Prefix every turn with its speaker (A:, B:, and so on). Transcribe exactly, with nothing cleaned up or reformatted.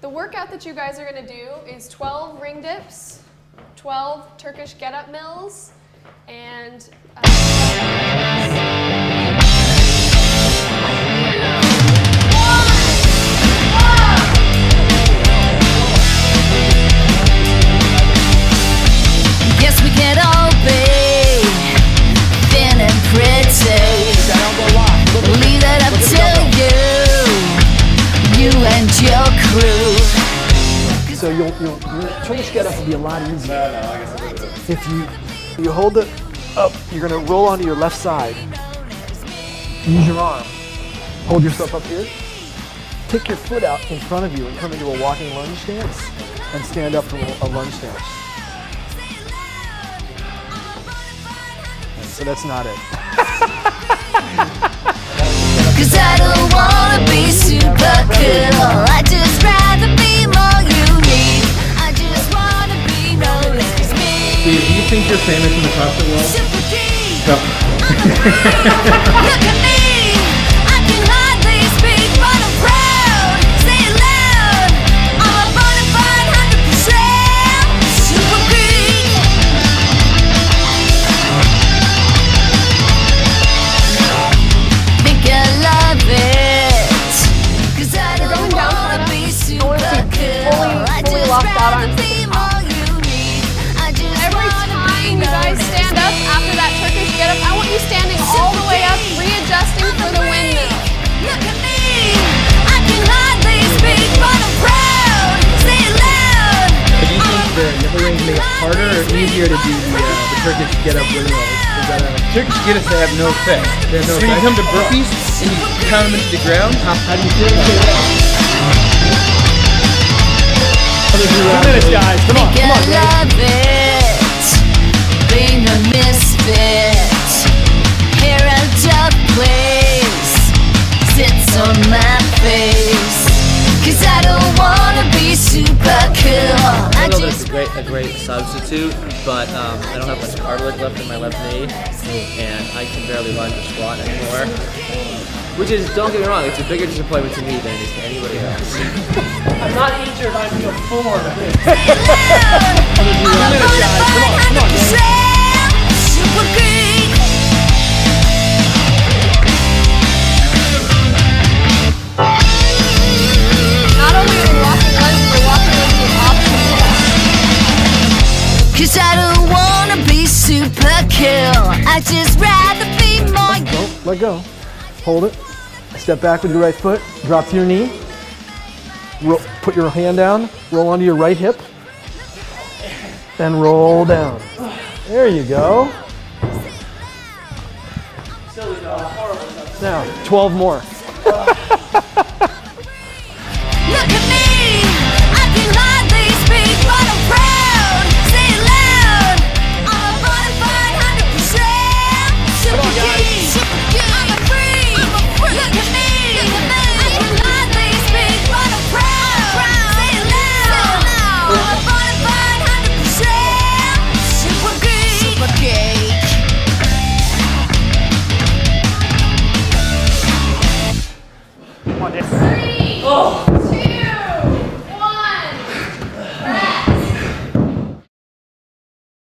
A: The workout that you guys are going to do is twelve ring dips, twelve Turkish get-up mills, and uh,
B: yes, we can all be thin and pretty. Leave that up to you, you and your crew.
C: So you'll, you'll, your Turkish get-up will be a lot easier. If you you hold it up, you're going to roll onto your left side. Use your arm. Hold yourself up here. Kick your foot out in front of you and come into a walking lunge stance and stand up from a lunge stance. So that's not it.
B: Cause I don't wanna be super cool, I just rather be more unique. I just wanna be known as me.
D: Do you think you're famous in the CrossFit world?
B: Super geek.
D: No.
B: Look at me, I can hardly speak, but I'm proud. Say it loud, I'm a bona fide one hundred percent super geek. Think I love it, cause I don't wanna be super cool. I
A: fully
B: just
A: locked out
B: rather
A: arms at
B: be
A: the top.
B: more unique. I just
A: every
B: wanna be
A: time you guys
B: known
A: stand
B: as
A: up
B: me.
A: after that Turkish get-up, I want you standing all the way up, readjusting for the windmill.
B: Look at me, I can hardly speak, but I'm proud. Say it loud.
D: Do you think the nipple rings make it harder or easier to do the, uh, the Turkish get-up windmills? Is that a... Turkish get-ups, they have no effect. They have no so effect. When you come to burpees and you count them into the ground, how, how do you feel about that? Two minutes, guys. Come on, come on,
B: I love it, being a misfit. Hair out of place, sits on my face. Cause I don't wanna be super cool.
E: I
B: I
E: know that's
B: just
E: a great, a great substitute, but um, I don't have much cartilage left in my left knee, and I can barely lunge or squat anymore. Which is, don't get me wrong, it's a bigger disappointment to me than it is to anybody else.
C: I'm not injured, I'm your form.
B: super geek.
A: Not only are we walking lunges, we're walking lunges with options.
B: Cause I don't wanna be super cool, I just rather be more.
C: Don't let go. Hold it. Step back with your right foot. Drop to your knee. Ro put your hand down. Roll onto your right hip. And roll down. There you go. Now, twelve more.